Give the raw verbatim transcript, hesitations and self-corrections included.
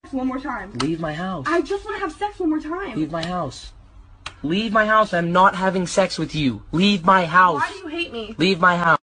one more time. Leave my house. I just want to have sex one more time. Leave my house. Leave my house. I'm not having sex with you. Leave my house. Why do you hate me? Leave my house.